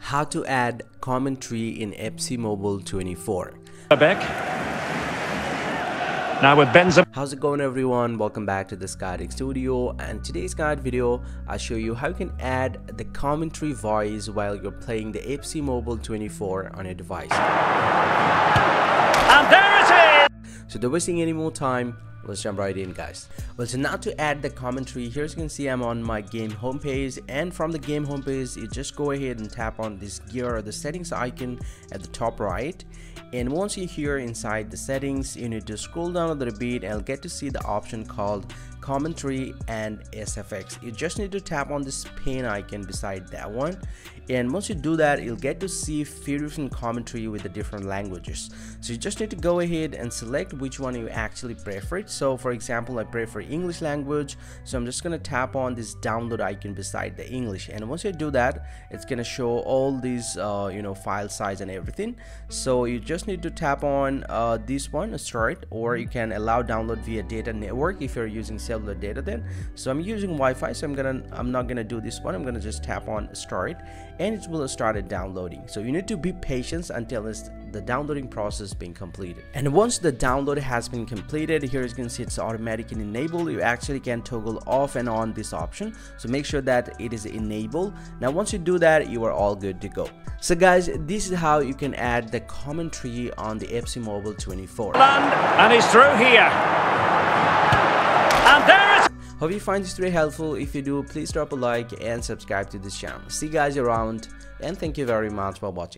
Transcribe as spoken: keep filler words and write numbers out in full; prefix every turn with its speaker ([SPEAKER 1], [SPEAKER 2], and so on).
[SPEAKER 1] How to add commentary in F C Mobile twenty-four.
[SPEAKER 2] Back. Now with Benza.
[SPEAKER 1] How's it going, everyone? Welcome back to the Skydeck Studio, and today's guide video I'll show you how you can add the commentary voice while you're playing the F C Mobile twenty-four on your device.
[SPEAKER 2] And there it is!
[SPEAKER 1] So don't wasting any more time, let's jump right in, guys. Well, so now to add the commentary, here as you can see I'm on my game homepage, and from the game homepage you just go ahead and tap on this gear or the settings icon at the top right, and once you're here inside the settings you need to scroll down a little bit and get to see the option called commentary and S F X. You just need to tap on this pen icon beside that one, and once you do that you'll get to see few different commentary with the different languages. So you just need to go ahead and select which one you actually prefer. So for example, I prefer English language, so I'm just gonna tap on this download icon beside the English, and once you do that it's gonna show all these uh, you know file size and everything. So you just need to tap on uh, this one, start, or you can allow download via data network if you're using cellular data then. So I'm using Wi-Fi, so I'm gonna I'm not gonna do this one. I'm gonna just tap on start and it will start it downloading. So you need to be patient until it's the downloading process being completed. And once the download has been completed, here as you can see it's automatically enabled. You actually can toggle off and on this option, so make sure that it is enabled. Now once you do that you are all good to go. So guys, this is how you can add the commentary on the F C Mobile twenty-four.
[SPEAKER 2] And he's through here. And there it is.
[SPEAKER 1] Hope you find this very helpful. If you do, please drop a like and subscribe to this channel. See you guys around, and thank you very much for watching.